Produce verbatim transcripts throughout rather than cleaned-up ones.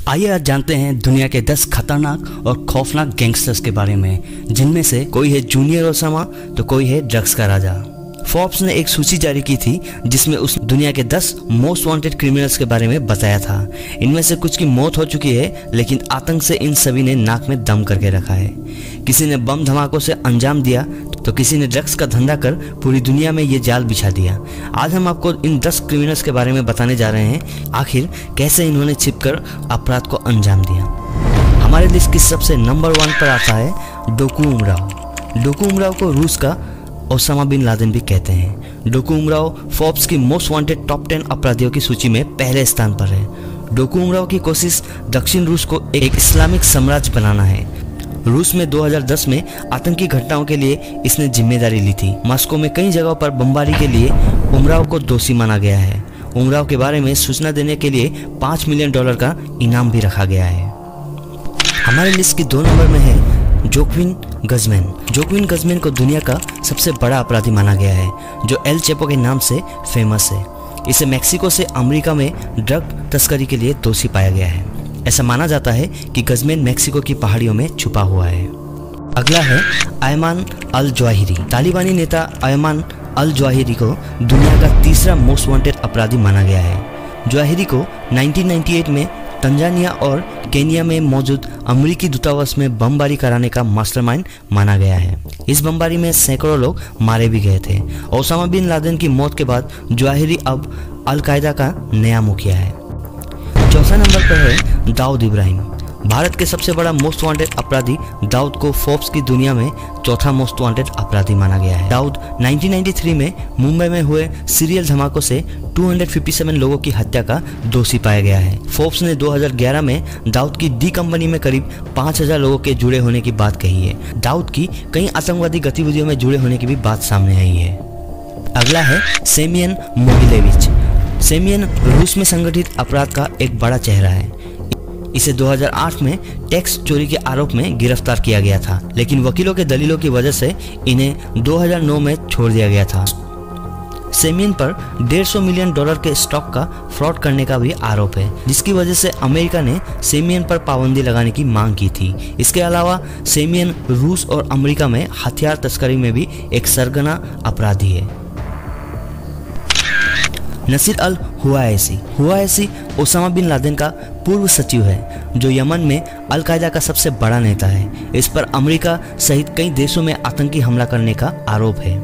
आइए आज जानते हैं दुनिया के दस खतरनाक और खौफनाक गैंगस्टर्स के बारे में, जिनमें से कोई है जूनियर ओसामा तो कोई है ड्रग्स का राजा। फोर्ब्स ने एक सूची जारी की थी जिसमें उस दुनिया के दस मोस्ट वांटेड क्रिमिनल्स के बारे में बताया था। इनमें से कुछ की मौत हो चुकी है, लेकिन आतंक से इन सभी ने नाक में दम करके रखा है। किसी ने बम धमाकों से अंजाम दिया तो किसी ने ड्रग्स का धंधा कर पूरी दुनिया में ये जाल बिछा दिया। आज हम आपको इन दस क्रिमिनल्स के बारे में बताने जा रहे हैं, आखिर कैसे इन्होंने छिपकर अपराध को अंजाम दिया। हमारे लिस्ट की सबसे नंबर वन पर आता है डोकू उमराव। डोकू उमराव को रूस का ओसामा बिन लादेन भी कहते हैं। डोकू उमराव फोर्ब्स की मोस्ट वांटेड टॉप टेन अपराधियों की सूची में पहले स्थान पर है। डोकू उमराव की कोशिश दक्षिण रूस को एक इस्लामिक साम्राज्य बनाना है। रूस में दो हज़ार दस में आतंकी घटनाओं के लिए इसने जिम्मेदारी ली थी। मॉस्को में कई जगहों पर बमबारी के लिए उमराव को दोषी माना गया है। उमराव के बारे में सूचना देने के लिए पाँच मिलियन डॉलर का इनाम भी रखा गया है। हमारे लिस्ट की दो नंबर में है जोक्विन गजमैन। जोक्विन गजमैन को दुनिया का सबसे बड़ा अपराधी माना गया है, जो एल चेपो के नाम से फेमस है। इसे मेक्सिको से अमेरिका में ड्रग तस्करी के लिए दोषी पाया गया है। ऐसा माना जाता है कि गजमैन मेक्सिको की पहाड़ियों में छुपा हुआ है। अगला है अयमान अल जवाहिरी। तालिबानी नेता अयमान अल जवाहिरी को दुनिया का तीसरा मोस्ट वांटेड अपराधी माना गया है। जवाहिरी को उन्नीस सौ अट्ठानवे में तंजानिया और केनिया में मौजूद अमेरिकी दूतावास में बमबारी कराने का मास्टरमाइंड माना गया है। इस बमबारी में सैकड़ों लोग मारे भी गए थे। ओसामा बिन लादेन की मौत के बाद जवाहिरी अब अल कायदा का नया मुखिया है। चौथा नंबर पर है दाऊद इब्राहिम। भारत के सबसे बड़ा मोस्ट वांटेड अपराधी दाऊद को फोर्ब्स की दुनिया में चौथा मोस्ट वांटेड अपराधी माना गया है। दाऊद उन्नीस सौ तिरानवे में मुंबई में हुए सीरियल धमाकों से दो सौ सत्तावन लोगों की हत्या का दोषी पाया गया है। फोर्ब्स ने दो हज़ार ग्यारह में दाऊद की डी कंपनी में करीब पाँच हज़ार लोगों के जुड़े होने की बात कही है। दाऊद की कई आतंकवादी गतिविधियों में जुड़े होने की भी बात सामने आई है। अगला है सेमियन मोगिलेविच। सेमियन रूस में संगठित अपराध का एक बड़ा चेहरा है। इसे दो हज़ार आठ में टैक्स चोरी के आरोप में गिरफ्तार किया गया था, लेकिन वकीलों के दलीलों की वजह से इन्हें दो हज़ार नौ में छोड़ दिया गया था। सेमियन पर डेढ़ सौ मिलियन डॉलर के स्टॉक का फ्रॉड करने का भी आरोप है, जिसकी वजह से अमेरिका ने सेमियन पर पाबंदी लगाने की मांग की थी। इसके अलावा सेमियन रूस और अमेरिका में हथियार तस्करी में भी एक सरगना अपराधी है। Nasir al Wuhayshi. Wuhayshi Osama bin Laden का पूर्व सचिव है, जो यमन में अल कायदा का सबसे बड़ा नेता है। इस पर अमेरिका सहित कई देशों में आतंकी हमला करने का आरोप है।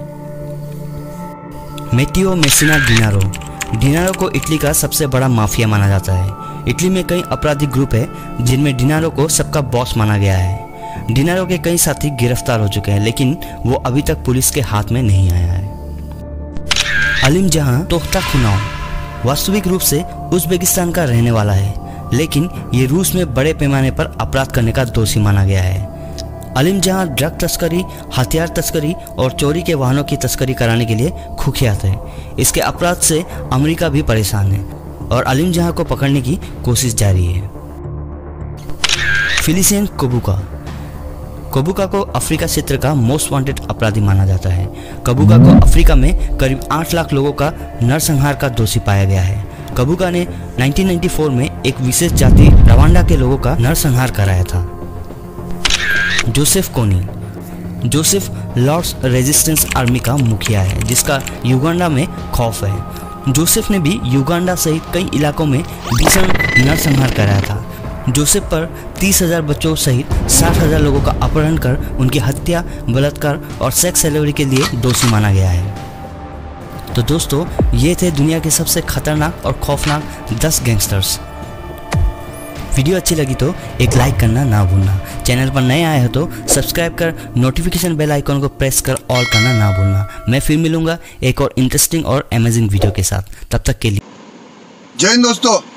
Matteo Messina डिनारो। डिनारो को इटली का सबसे बड़ा माफिया माना जाता है। इटली में कई आपराधिक ग्रुप है, जिनमें डिनारो को सबका बॉस माना गया है। डिनारो के कई साथी गिरफ्तार हो चुके हैं, लेकिन वो अभी तक पुलिस के हाथ में नहीं आया है। अलीम जहां तोख्ताखुनाव वास्तविक रूप से उज़्बेकिस्तान का रहने वाला है, लेकिन ये रूस में बड़े पैमाने पर अपराध करने का दोषी माना गया है। अलीम जहां ड्रग तस्करी, हथियार तस्करी और चोरी के वाहनों की तस्करी कराने के लिए कुख्यात है। इसके अपराध से अमेरिका भी परेशान है और अलीम जहां को पकड़ने की कोशिश जारी है। फिलिसियन कोबुका। कोबुका को अफ्रीका क्षेत्र का मोस्ट वांटेड अपराधी माना जाता है। कोबुका को अफ्रीका में करीब आठ लाख लोगों का नरसंहार का दोषी पाया गया है। कोबुका ने उन्नीस सौ चौरानवे में एक विशेष जाति रवांडा के लोगों का नरसंहार कराया था। जोसेफ कोनी। जोसेफ लॉर्ड्स रेजिस्टेंस आर्मी का मुखिया है, जिसका युगांडा में खौफ है। जोसेफ ने भी युगांडा सहित कई इलाकों में भीषण नरसंहार कराया था। जोसेफ पर तीस हजार बच्चों सहित साठ हजार लोगों का अपहरण कर उनकी हत्या, बलात्कार और सेक्स सेलेब्रिटी के लिए दोषी माना गया है। तो दोस्तों, ये थे दुनिया के सबसे खतरनाक और खौफनाक दस गैंगस्टर्स। वीडियो अच्छी लगी तो एक लाइक करना ना भूलना। चैनल पर नए आए हो तो सब्सक्राइब कर नोटिफिकेशन बेल आइकन को प्रेस कर ऑल करना ना भूलना। मैं फिर मिलूंगा एक और इंटरेस्टिंग और अमेजिंग वीडियो के साथ। तब तक के लिए जय हिंद दोस्तों।